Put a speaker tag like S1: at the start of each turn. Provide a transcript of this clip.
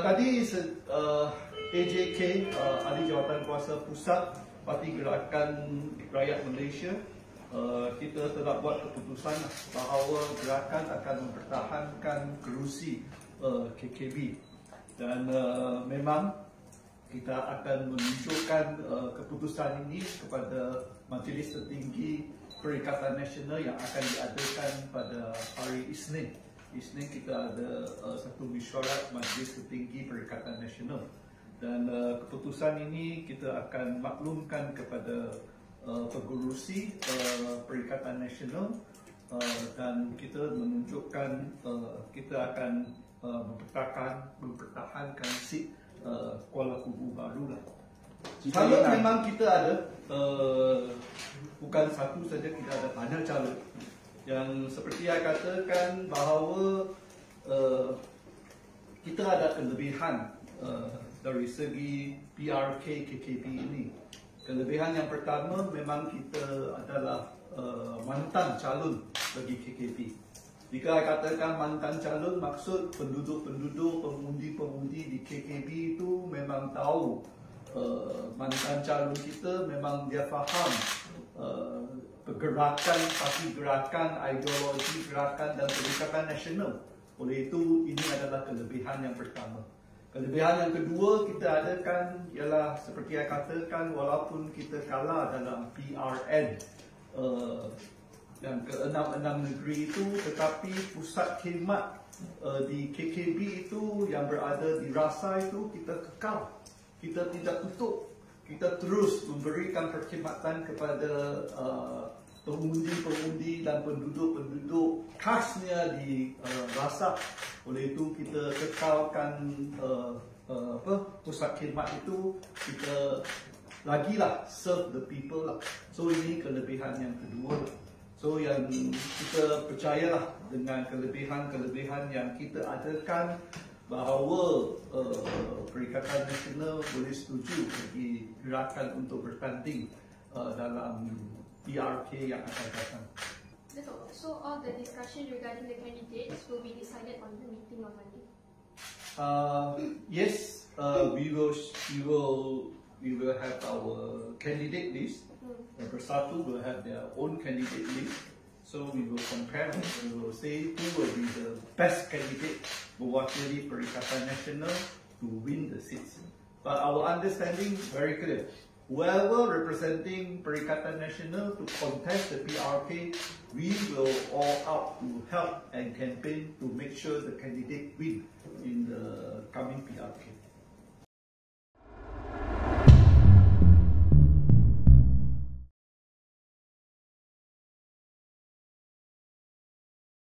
S1: Tadi AJK, Ahli Jawatan Kuasa Pusat Parti Gerakan Rakyat Malaysia, kita telah buat keputusan bahawa gerakan akan mempertahankan kerusi KKB, dan memang kita akan menunjukkan keputusan ini kepada Majlis Tertinggi Perikatan Nasional yang akan diadakan pada hari Isnin. Isnin kita ada satu mesyuarat Majlis Tertinggi Perikatan Nasional, dan keputusan ini kita akan maklumkan kepada pengurusi Perikatan Nasional, dan kita menunjukkan kita akan mempertahankan seat Kuala Kubu baru lah. Calon memang kita ada, bukan satu saja, kita ada banyak calon. Yang seperti saya katakan bahawa kita ada kelebihan dari segi PRK KKB ini. Kelebihan yang pertama, memang kita adalah mantan calon bagi KKB. Jika saya katakan mantan calon, maksud penduduk-penduduk, pengundi-pengundi di KKB itu memang tahu mantan calon kita, memang dia faham pergerakan, parti gerakan, ideologi gerakan dan Perikatan Nasional. Oleh itu, ini adalah kelebihan yang pertama. Kelebihan yang kedua kita adakan ialah seperti saya katakan, walaupun kita kalah dalam PRN yang ke-6 negeri itu, tetapi pusat khidmat di KKB itu yang berada di Rasa itu kita kekal. Kita tidak tutup. Kita terus memberikan perkhidmatan kepada pengundi-pengundi dan penduduk-penduduk khasnya di Rasa. Oleh itu kita kekalkan pusat khidmat itu, kita lagilah serve the people lah. So ini kelebihan yang kedua. So yang kita percayalah dengan kelebihan-kelebihan yang kita adakan, bahawa Perikatan Nasional boleh setuju bagi gerakan untuk bertanding dalam PRK yang akan datang.
S2: So all the discussion regarding the candidates will be decided on the meeting on Monday.
S1: Yes, we will have our candidate list. Bersatu will have their own candidate list. So we will compare, we will say who will be the best candidate mewakili Perikatan Nasional to win the seats. But our understanding very clear. Whoever representing Perikatan Nasional to contest the PRK, we will all out to help and campaign to make sure the candidate win in the coming